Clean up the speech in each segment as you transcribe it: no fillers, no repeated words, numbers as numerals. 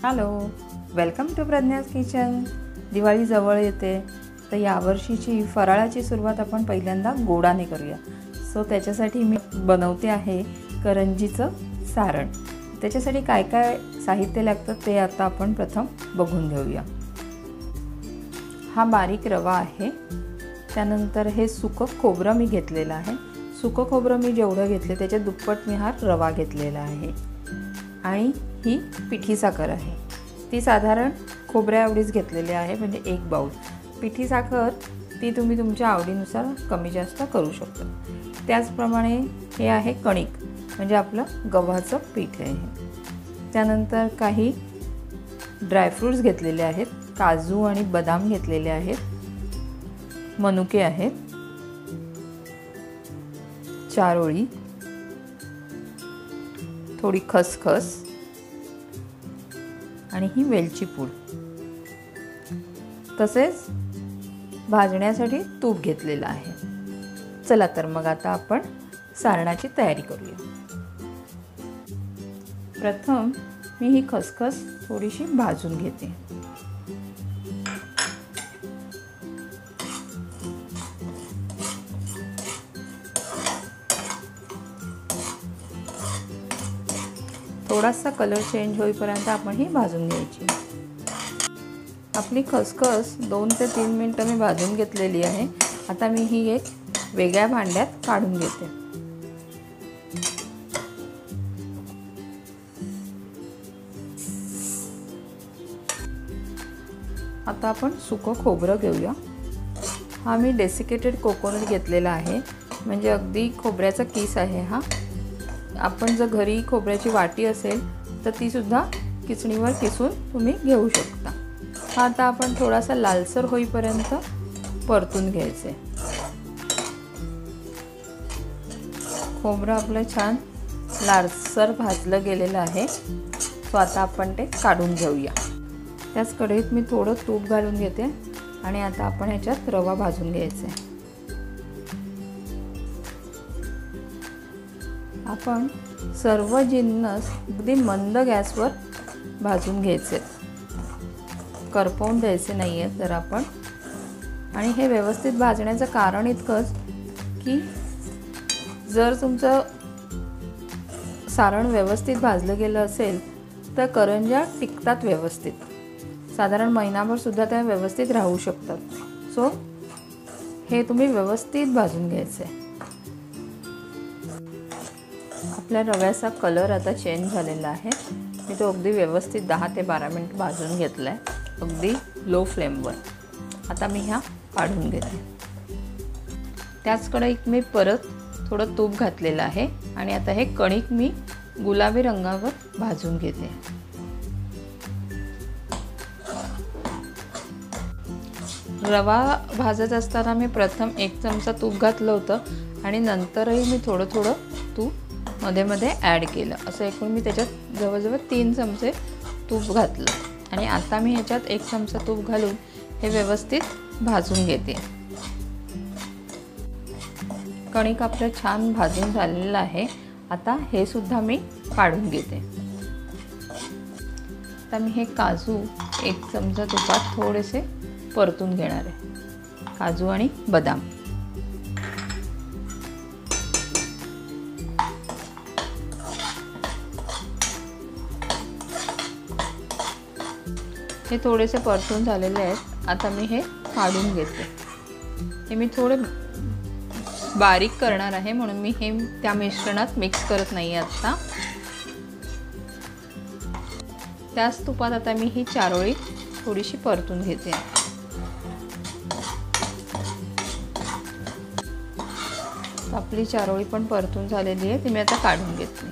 Hello, welcome to Pragya's kitchen. Diwali जवळ येते, तर यावर्षीची फराळाची सुरुवात आपण पहिल्यांदा गोडाने करूया। सो त्याच्यासाठी मी बनवते आहे करंजीचं सारण। त्याच्यासाठी काय काय साहित्य लागतं ते आता आपण प्रथम बघून घेऊया। हा बारीक रवा आहे, त्यानंतर हे सुकं खोबरं मी घेतलेलं आहे। सुकं खोबरं मी जेवढं घेतले त्याच्या दुप्पट मी हा रवा घेतलेला आहे। आणि ही पिठी साखर आहे, ती साधारण खोबऱ्या एवढीच घेतलेली आहे, म्हणजे 1 बाउल। पिठी साखर ती तुम्ही तुमच्या आवडीनुसार कमी जास्त करू शकता। त्याचप्रमाणे हे आहे कणिक, म्हणजे आपलं गव्हाचं पीठ आहे। त्यानंतर काही ड्रायफ्रूट्स घेतलेले आहेत, काजू आणि बदाम घेतलेले आहेत, मनुके आहेत, चारोळी, थोडी खसखस आणि ही वेलची पूड, तसेच भाजण्यासाठी तूप घेतलेलं आहे। चला तर मग आता आपण सारणाची तयारी करूया। प्रथम मी ही खसखस थोडीशी भाजून घेते। थोडासा कलर चेंज होईपर्यंत आपण ही भाजून घ्यायची। आपली खसखस 2 ते 3 मिनिटं मी भाजून घेतलेली आहे। आता मी ही एक वेगळ्या भांड्यात काढून घेते। आता आपण सुकं खोबरं घेऊया। हा मी डेसिकेटेड कोकोनट घेतलेला आहे, म्हणजे अगदी खोबऱ्याचा किस आहे हा। आपण जर घरी खोबऱ्याची वाटी असेल तर ती सुद्धा किसणीवर किसून तुम्ही घेऊ शकता। हा आता आपण थोडासा लालसर होईपर्यंत परतून घ्यायचे। खोबरं आपलं छान लालसर भाजलं गेलेलं आहे, तो आता आपण ते काढून घेऊया। त्याच कढईत मी थोडं तूप घालून घेते आणि आता आपण ह्याच्यात रवा भाजून घ्यायचा आहे। आपण सर्व जिन्नस अगदी मंद गॅसवर भाजून घ्यायचे, करपवून द्यायचे नाही आहेत जर आपण। आणि हे व्यवस्थित भाजण्याचं कारण इतकंच की जर तुमचं सारण व्यवस्थित भाजलं गेलं असेल तर करंज्या टिकतात व्यवस्थित, साधारण महिनाभर सुद्धा त्या व्यवस्थित राहू शकतात। सो हे तुम्ही व्यवस्थित भाजून घ्यायचे। आपल्या रव्याचा कलर आता चेंज झालेला आहे, मी तो अगदी व्यवस्थित 10 ते 12 मिनिट भाजून घेतला आहे, अगदी लो फ्लेमवर। आता मी ह्या काढून घेते। त्याच कढईत मी परत थोडं तूप घातलेलं आहे आणि आता हे कणिक मी गुलाबी रंगावर भाजून घेते। रवा भाजत असताना मी प्रथम 1 चमचा तूप घातलं होतं आणि नंतरही मी थोडं थोडं तूप मध्ये मध्ये ॲड केलं। असं एकूण मी त्याच्यात जवळजवळ 3 चमचे तूप घातलं आणि आता मी ह्याच्यात 1 चमचा तूप घालून हे व्यवस्थित भाजून घेते। कणिक आपलं छान भाजून झालेलं आहे, आता हे सुद्धा मी काढून घेते। आता मी हे काजू 1 चमचा तुपात थोडेसे परतून घेणार आहे, काजू आणि बदाम। हे थोडेसे परतून झालेले आहेत, आता मी हे काढून घेते। हे मी थोडे बारीक करणार आहे, म्हणून मी हे त्या मिश्रणात मिक्स करत नाही आता। त्याच तुपात आता मी ही चारोळी थोडीशी परतून घेते। आपली चारोळी पण परतून झालेली आहे, ती मी आता काढून घेते।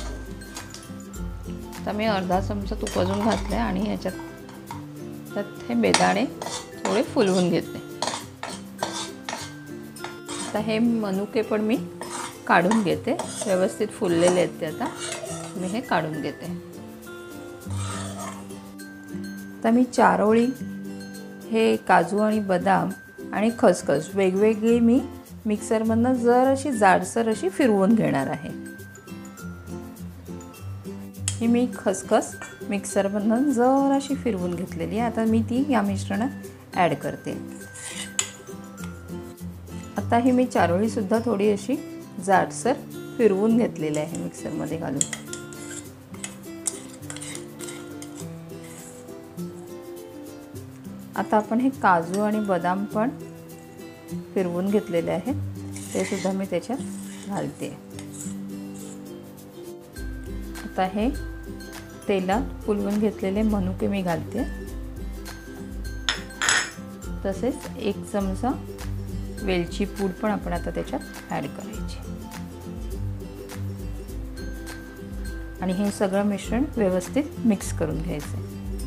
आता मी अर्धा चमचा तूप अजून घातलं आहे आणि ह्याच्यात हे बेदाणे थोडे फुलवून घेते। आता हे मनुके पण मी काढून घेते, व्यवस्थित फुललेले आहेत ते, आता मी हे काढून घेते। आता मी चारोळी, हे काजू आणि बदाम आणि खसखस वेगवेगळी मी मिक्सरमधनं जर अशी जाडसर अशी फिरवून घेणार आहे। ही मी खसखस मिक्सरमधून जराशी फिरवून घेतलेली आहे। आता मी ती या मिश्रणात ॲड करते। आता ही मी चारोळीसुद्धा थोडी अशी जाडसर फिरवून घेतलेली आहे मिक्सरमध्ये घालून। आता आपण हे काजू आणि बदाम पण फिरवून घेतलेले आहे, ते सुद्धा मी त्याच्यात घालते। आता हे तेलात फुलवून घेतलेले मनुके मी घालते, तसेच 1 चमचा वेलची पूड पण आपण आता त्याच्यात ॲड करायची आणि हे सगळं मिश्रण व्यवस्थित मिक्स करून घ्यायचे।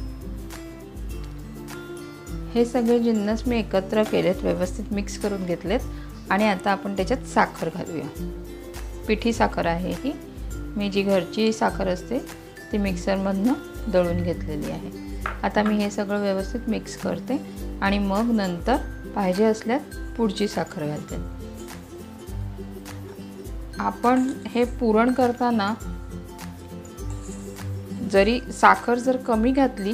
हे सगळे जिन्नस मी एकत्र केलेत, व्यवस्थित मिक्स करून घेतलेत आणि आता आपण त्याच्यात साखर घालूया। पिठी साखर आहे ही, मी जी घरची साखर असते ती मिक्सरमधनं दळून घेतलेली आहे। आता मी हे सगळं व्यवस्थित मिक्स करते आणि मग नंतर पाहिजे असल्यास पुढची साखर घालते। आपण हे पुरण करताना जरी साखर जर कमी घातली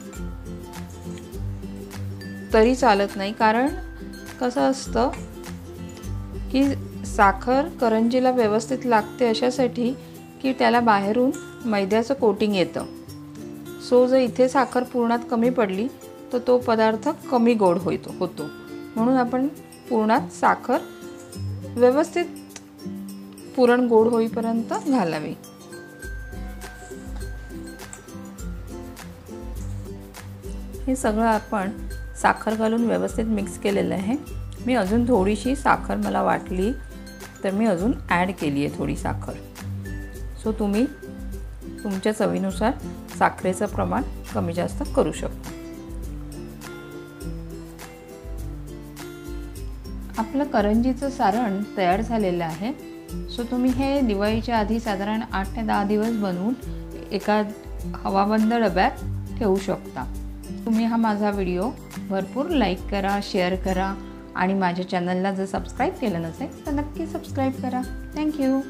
तरी चालत नाही, कारण कसं असतं की साखर करंजीला व्यवस्थित लागते अशासाठी की त्याला बाहेरून मैद्याचं कोटिंग येतं। सो जर इथे साखर पुरणात कमी पडली तर तो पदार्थ कमी गोड होतो, म्हणून आपण पुरणात साखर व्यवस्थित पुरण गोड होईपर्यंत घालावी। हे सगळं आपण साखर घालून व्यवस्थित मिक्स केलेलं आहे। मी अजून थोडीशी साखर मला वाटली तर मी अजून ॲड केली आहे थोडी साखर। सो तुम्ही तुमच्या चवीनुसार साखरेचं प्रमाण कमी जास्त करू शकता। आपलं करंजीचं सारण तयार झालेलं आहे। सो तुम्ही हे दिवाळीच्या आधी साधारण 8 ते 10 दिवस बनवून एका हवाबंद डब्यात ठेवू शकता। तुम्ही हा माझा व्हिडिओ भरपूर लाईक करा, शेअर करा आणि माझ्या चॅनलला जर सबस्क्राईब केलं नसेल तर नक्की सबस्क्राईब करा। थँक्यू।